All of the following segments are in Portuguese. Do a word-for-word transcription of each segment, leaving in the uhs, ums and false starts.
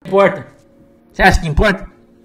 Importa? Você acha que importa?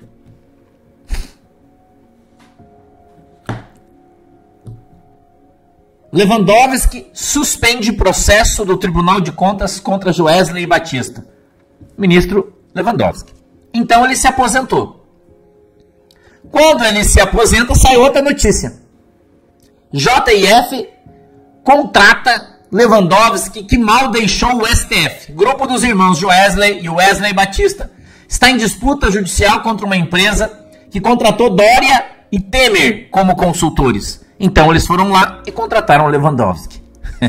Lewandowski suspende processo do Tribunal de Contas contra Joesley Batista. Ministro Lewandowski. Então ele se aposentou. Quando ele se aposenta, sai outra notícia. J F contrata Lewandowski, que mal deixou o S T F. Grupo dos irmãos Joesley e Wesley Batista está em disputa judicial contra uma empresa que contratou Dória e Temer como consultores. Então eles foram lá e contrataram Lewandowski.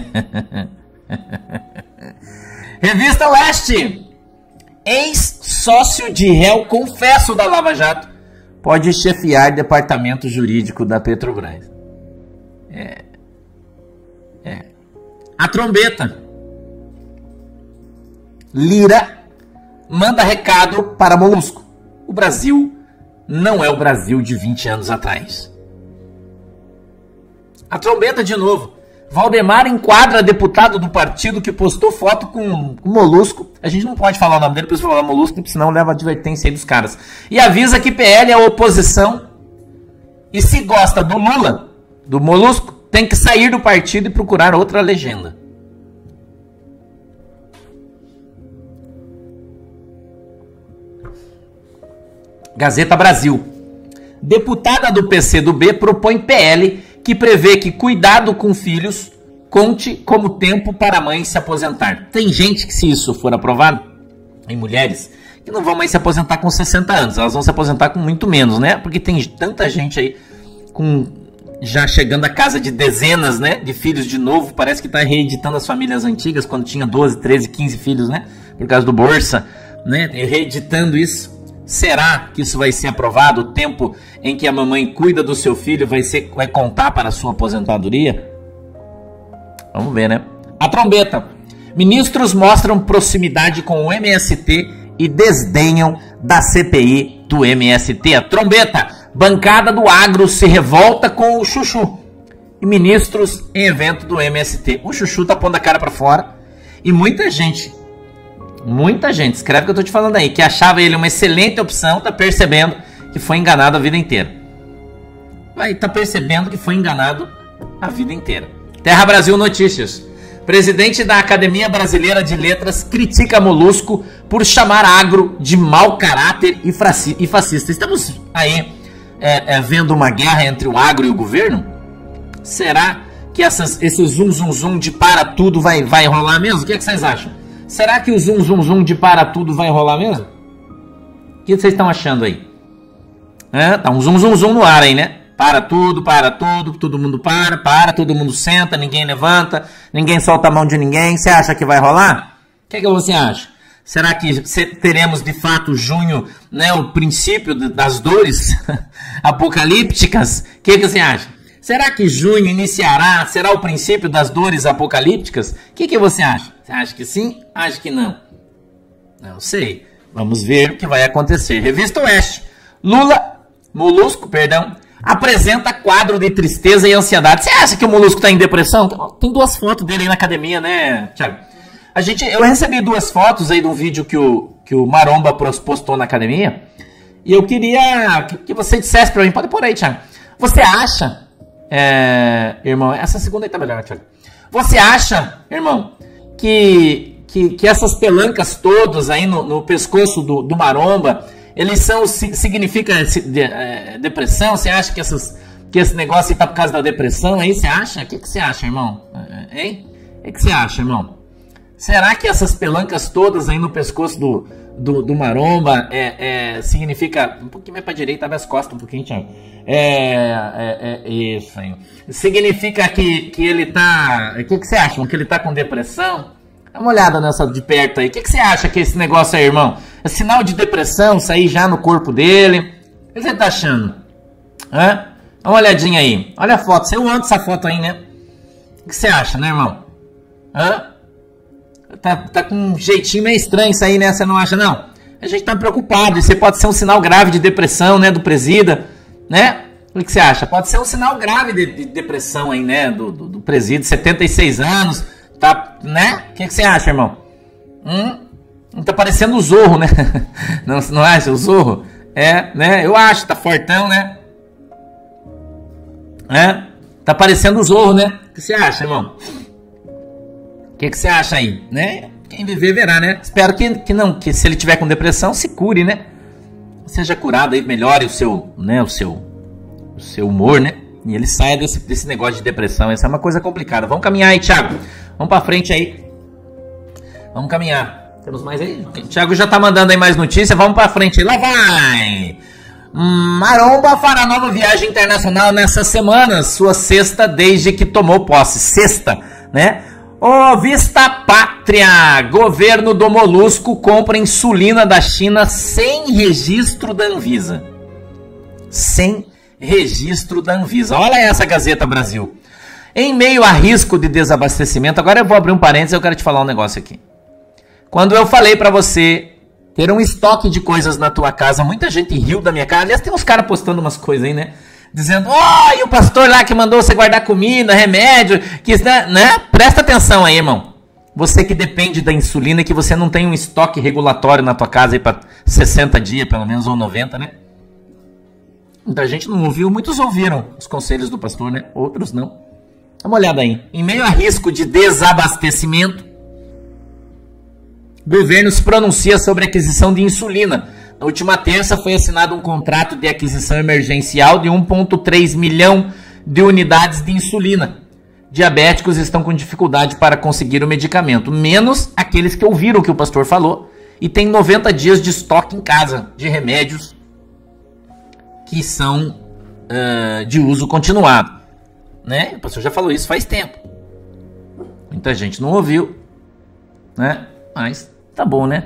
Revista Leste. Ex-sócio de réu confesso da Lava Jato pode chefiar departamento jurídico da Petrobras. É. É. A trombeta. Lira manda recado para Molusco. O Brasil não é o Brasil de vinte anos atrás. A trombeta de novo. Valdemar enquadra deputado do partido que postou foto com o Molusco. A gente não pode falar o nome dele, por isso falar Molusco, porque senão leva advertência aí dos caras. E avisa que P L é oposição. E se gosta do Lula, do Molusco, tem que sair do partido e procurar outra legenda. Gazeta Brasil. Deputada do P C do B propõe P L que prevê que cuidado com filhos conte como tempo para a mãe se aposentar. Tem gente que, se isso for aprovado, em mulheres, que não vão mais se aposentar com sessenta anos. Elas vão se aposentar com muito menos, né? Porque tem tanta gente aí com já chegando a casa de dezenas, né, de filhos de novo. Parece que está reeditando as famílias antigas quando tinha doze, treze, quinze filhos, né? Por causa do Bolsa, né? Reeditando isso. Será que isso vai ser aprovado? O tempo em que a mamãe cuida do seu filho vai, ser, vai contar para a sua aposentadoria? Vamos ver, né? A trombeta. Ministros mostram proximidade com o M S T e desdenham da C P I do M S T. A trombeta. Bancada do agro se revolta com o Chuchu. E ministros em evento do M S T. O Chuchu tá pondo a cara para fora. E muita gente... Muita gente, escreve o que eu tô te falando aí, que achava ele uma excelente opção, tá percebendo que foi enganado a vida inteira. Vai, tá percebendo que foi enganado a vida inteira. Terra Brasil Notícias. Presidente da Academia Brasileira de Letras critica Molusco por chamar agro de mau caráter e fascista. Estamos aí é, é, vendo uma guerra entre o agro e o governo? Será que essas, esse zoom, zoom, zoom de para tudo vai, vai rolar mesmo? O que, é que vocês acham? Será que o zoom, zoom, zoom de para tudo vai rolar mesmo? O que vocês estão achando aí? É, tá um zoom, zoom, zoom no ar aí, né? Para tudo, para tudo, todo mundo para, para, todo mundo senta, ninguém levanta, ninguém solta a mão de ninguém. Você acha que vai rolar? O que, é que você acha? Será que teremos de fato junho, né, o princípio das dores apocalípticas? O que, é que você acha? Será que junho iniciará, será o princípio das dores apocalípticas? O que, que você acha? Você acha que sim? Acha que não? Não sei. Vamos ver o que vai acontecer. Revista Oeste. Lula, Molusco, perdão, apresenta quadro de tristeza e ansiedade. Você acha que o Molusco está em depressão? Tem duas fotos dele aí na academia, né, Thiago? A gente, eu recebi duas fotos aí de um vídeo que o, que o Maromba postou na academia. E eu queria que, que você dissesse para mim. Pode pôr aí, Thiago. Você acha... É, irmão, essa segunda aí tá melhor, Thiago. Você acha, irmão, que, que, que essas pelancas todas aí no, no pescoço do, do Maromba, eles são, significa é, depressão? Você acha que, essas, que esse negócio aí tá por causa da depressão aí? Você acha? O que, que você acha, irmão? Hein? O que, que você acha, irmão? Será que essas pelancas todas aí no pescoço do, do, do Maromba é, é, significa... Um pouquinho mais pra direita, abre as costas um pouquinho, Thiago. É, é, é isso aí. Significa que, que ele tá... O que, que você acha? Que ele tá com depressão? Dá uma olhada nessa de perto aí. O que, que você acha que é esse negócio aí, irmão? É sinal de depressão sair já no corpo dele? O que você tá achando? Hã? Dá uma olhadinha aí. Olha a foto. Você anda essa foto aí, né? O que você acha, né, irmão? Hã? Tá, tá com um jeitinho meio estranho isso aí, né? Você não acha, não? A gente tá preocupado. Isso pode ser um sinal grave de depressão, né? Do presida, né? O que você acha? Pode ser um sinal grave de, de depressão aí, né? Do, do, do presídio, setenta e seis anos, tá, né? O que, que você acha, irmão? Hum? Tá parecendo o Zorro, né? Não, não acha o Zorro? É, né? Eu acho, tá fortão, né? É, tá parecendo o Zorro, né? O que você acha, irmão? O que, que você acha aí, né? Quem viver verá, né? Espero que, que não, que se ele tiver com depressão, se cure, né? Seja curado aí, melhore o seu, né? O seu, o seu humor, né? E ele saia desse, desse negócio de depressão. Essa é uma coisa complicada. Vamos caminhar aí, Thiago. Vamos pra frente aí. Vamos caminhar. Temos mais aí? O Thiago já tá mandando aí mais notícias. Vamos pra frente aí. Lá vai! Maromba fará nova viagem internacional nessa semana. Sua sexta desde que tomou posse. Sexta, né? Ô, Vista Pátria! Governo do Molusco compra insulina da China sem registro da Anvisa. Sem registro da Anvisa. Olha essa Gazeta Brasil. Em meio a risco de desabastecimento, agora eu vou abrir um parênteses e eu quero te falar um negócio aqui. Quando eu falei pra você ter um estoque de coisas na tua casa, muita gente riu da minha cara. Aliás, tem uns caras postando umas coisas aí, né? Dizendo, ó, oh, e o pastor lá que mandou você guardar comida, remédio, que, né? Presta atenção aí, irmão. Você que depende da insulina e que você não tem um estoque regulatório na tua casa aí pra sessenta dias, pelo menos, ou noventa, né? Muita gente não ouviu, muitos ouviram os conselhos do pastor, né? Outros não. Dá uma olhada aí. Em meio a risco de desabastecimento, o governo se pronuncia sobre a aquisição de insulina. Na última terça foi assinado um contrato de aquisição emergencial de um vírgula três milhão de unidades de insulina. Diabéticos estão com dificuldade para conseguir o medicamento, menos aqueles que ouviram o que o pastor falou e tem noventa dias de estoque em casa de remédios que são uh, de uso continuado. Né? O pastor já falou isso faz tempo. Muita gente não ouviu, né? Mas tá bom, né?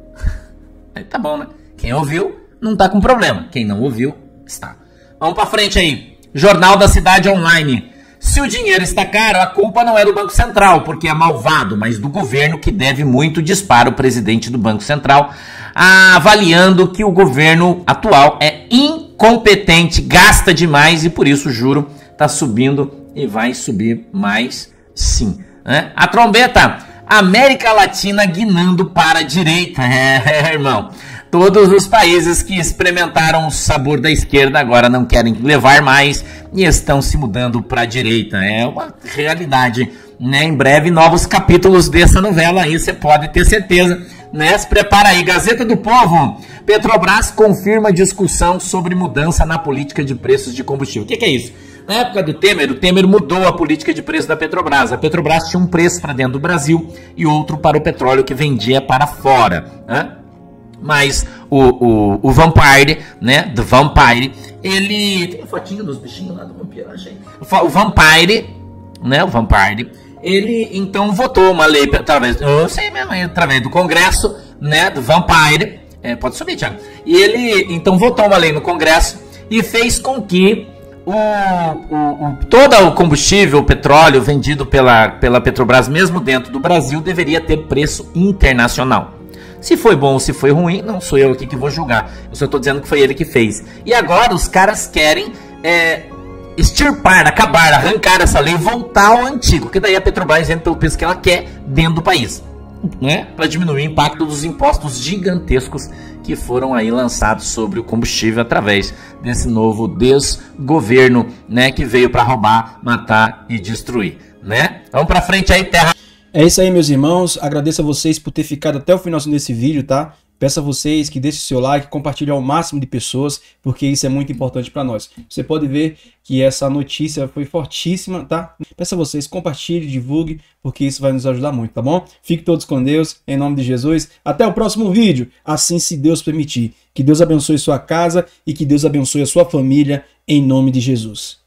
Tá bom, né? Quem ouviu não tá com problema. Quem não ouviu, está. Vamos pra frente aí. Jornal da Cidade Online. Se o dinheiro está caro, a culpa não é do Banco Central, porque é malvado, mas do governo que deve muito, dispara o presidente do Banco Central, avaliando que o governo atual é incompetente, gasta demais e por isso o juro está subindo e vai subir mais sim. Né? A trombeta, América Latina guinando para a direita. É, irmão. Todos os países que experimentaram o sabor da esquerda agora não querem levar mais e estão se mudando para a direita. É uma realidade. Né? Em breve, novos capítulos dessa novela aí, você pode ter certeza. Né? Se prepara aí. Gazeta do Povo. Petrobras confirma discussão sobre mudança na política de preços de combustível. O que, que é isso? Na época do Temer, o Temer mudou a política de preço da Petrobras. A Petrobras tinha um preço para dentro do Brasil e outro para o petróleo que vendia para fora. Né? Mas o, o, o Vampire, né, do Vampire, ele... Tem a fotinha dos bichinhos lá do Vampire, achei. O Vampire, né, o Vampire, ele então votou uma lei através, eu sei mesmo, através do Congresso, né, do Vampire, é, pode subir, Thiago. E ele então votou uma lei no Congresso e fez com que o, o, o, todo o combustível, o petróleo vendido pela, pela Petrobras, mesmo dentro do Brasil, deveria ter preço internacional. Se foi bom ou se foi ruim, não sou eu aqui que vou julgar. Eu só estou dizendo que foi ele que fez. E agora os caras querem é, extirpar, acabar, arrancar essa lei e voltar ao antigo. Que daí a Petrobras entra pelo preço que ela quer dentro do país. Né? Para diminuir o impacto dos impostos gigantescos que foram aí lançados sobre o combustível através desse novo desgoverno, né, que veio para roubar, matar e destruir. Né? Vamos para frente aí, terra. É isso aí, meus irmãos. Agradeço a vocês por ter ficado até o final desse vídeo, tá? Peço a vocês que deixem o seu like, compartilhem ao máximo de pessoas, porque isso é muito importante para nós. Você pode ver que essa notícia foi fortíssima, tá? Peço a vocês, compartilhem, divulguem, porque isso vai nos ajudar muito, tá bom? Fiquem todos com Deus, em nome de Jesus. Até o próximo vídeo, assim se Deus permitir. Que Deus abençoe sua casa e que Deus abençoe a sua família, em nome de Jesus.